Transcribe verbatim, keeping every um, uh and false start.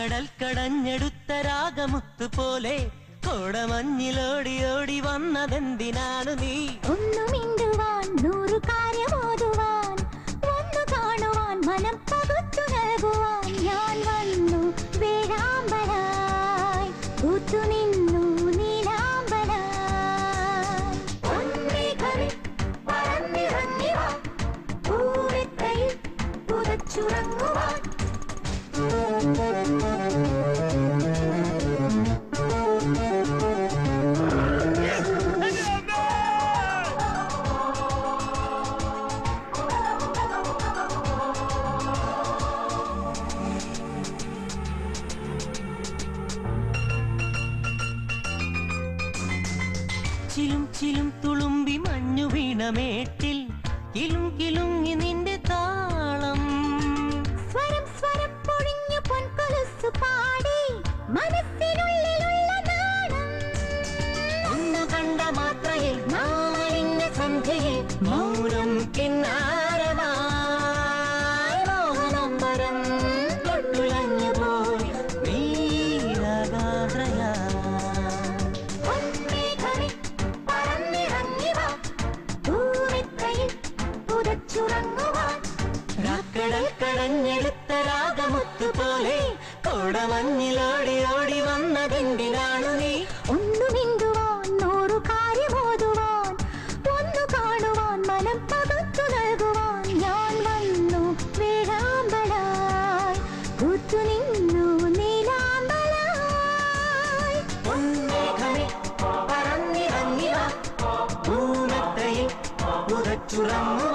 കടൽ കടഞ്ഞെടുത്ത രാഗമുത്തു പോലെ കോടമഞ്ഞിലോടി ഓടി വന്നതെന്തിനാണ് നീ? ഒന്നു മിണ്ടുവാൻ നൂറു കാര്യമോതുവാൻ ഒന്നു കാണുവാൻ മനം പകുത്തു നൽകുവാൻ ഞാൻ വന്നു വേഴാമ്പലായി പൂത്തു നിന്നു നീലാമ്പലായി. പൊന്മേഘമേ പറന്നിറങ്ങി വാ പൂവെത്തയിൽ പുതച്ചുറങ്ങുവാൻ. ചിലും ചിലും തുളുമ്പി മഞ്ഞു വീണമേട്ടിൽ കിലും കിലുങ്ങി നിന്റെ താളം. സ്വരം സ്വരം പൊഴിഞ്ഞു പൊൻകൊലുസു പാടി മനസ്സിനുള്ളിലുള്ള നാണം. ഒന്നു കണ്ട മാത്രയിൽ നാളിന്ന സന്ധ്യയിൽ മൗനം കിന്നാരമായി മോഹനമ്പരം തൊട്ടുലഞ്ഞു പോയി നീലഗാത്രയാ. കടൽ കടഞ്ഞെടുത്ത രാഗമുത്തു പോലെ കോടമഞ്ഞിലോടി ഓടി വന്നതെന്തിനാണു നീ? ഒന്നു മിണ്ടുവാൻ നൂറു കാര്യമോതുവാൻ ഒന്നു കാണുവാൻ മനം പകുത്തു നൽകുവാൻ ഞാൻ വന്നു വേഴാമ്പലായി പൂത്തു നിന്നു നീലാമ്പലായി. പൊന്മേഘമേ പറന്നിറങ്ങി വാ പൂമെത്തയിൽ പുതച്ചുറങ്ങുവാൻ.